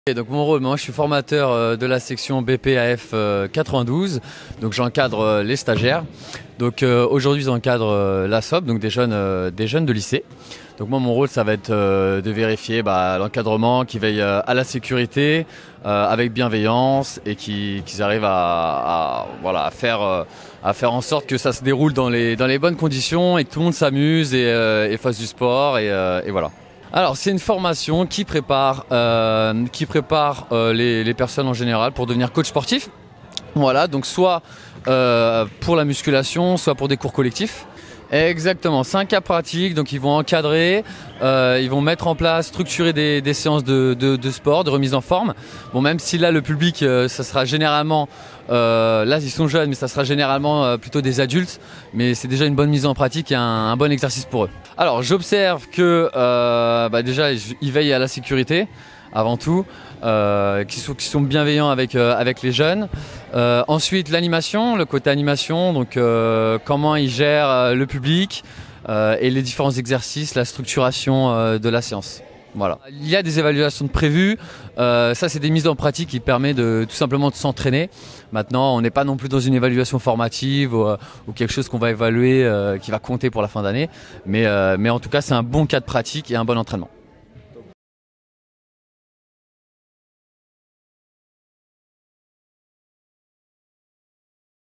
Et donc mon rôle, moi je suis formateur de la section BPAF 92, donc j'encadre les stagiaires. Donc aujourd'hui j'encadre la SOB, donc des jeunes de lycée. Donc moi mon rôle ça va être de vérifier l'encadrement qui veille à la sécurité avec bienveillance et qu'ils arrivent à faire en sorte que ça se déroule dans les bonnes conditions et que tout le monde s'amuse et fasse du sport et voilà. Alors c'est une formation qui prépare les personnes en général pour devenir coach sportif. Voilà, donc soit pour la musculation, soit pour des cours collectifs. Exactement, c'est un cas pratique, donc ils vont encadrer, ils vont mettre en place, structurer des séances de sport, de remise en forme. Bon, même si là le public, ça sera généralement, là ils sont jeunes, mais ça sera généralement plutôt des adultes, mais c'est déjà une bonne mise en pratique et un bon exercice pour eux. Alors j'observe que déjà ils veillent à la sécurité avant tout, qui sont bienveillants avec les jeunes. Ensuite l'animation, le côté animation, donc comment ils gèrent le public et les différents exercices, la structuration de la séance. Voilà. Il y a des évaluations de prévues, ça c'est des mises en pratique qui permettent tout simplement de s'entraîner. Maintenant on n'est pas non plus dans une évaluation formative ou quelque chose qu'on va évaluer qui va compter pour la fin d'année, mais en tout cas c'est un bon cas de pratique et un bon entraînement.